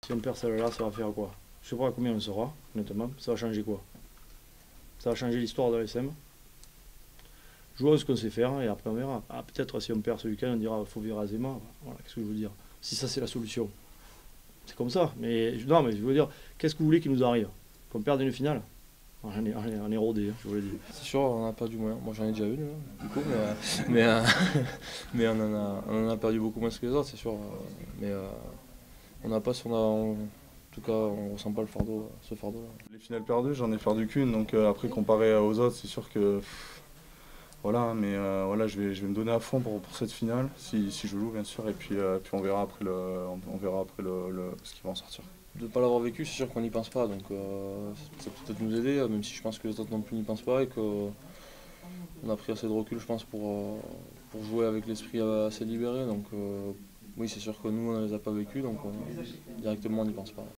Si on perd celle-là, ça va faire quoi? Je sais pas à combien on sera, honnêtement. Ça va changer quoi? Ça va changer l'histoire de l'ASM. Jouons ce qu'on sait faire et après on verra. Ah, peut-être si on perd ce week-end, on dira faut virer Azema. Voilà, qu'est-ce que je veux dire? Si ça c'est la solution. C'est comme ça. Mais non, mais je veux dire, qu'est-ce que vous voulez qu'il nous arrive? Qu'on perde une finale? On est rodé, hein, je vous l'ai dit. C'est sûr, on n'a pas du moyen. Moi j'en ai déjà une, du coup, mais, mais on en a perdu beaucoup moins que les autres, c'est sûr. Mais on n'a pas, en tout cas, on ressent pas le fardeau, ce fardeau-là. Les finales perdues, j'en ai perdu qu'une, donc après comparé aux autres, c'est sûr que voilà, mais voilà, je vais me donner à fond pour cette finale, si je joue bien sûr, et puis on verra après ce qui va en sortir. De ne pas l'avoir vécu, c'est sûr qu'on n'y pense pas, donc ça peut peut-être nous aider, même si je pense que les autres non plus n'y pensent pas et qu'on a pris assez de recul, je pense, pour jouer avec l'esprit assez libéré. Donc oui, c'est sûr que nous, on ne les a pas vécus, donc directement, on n'y pense pas.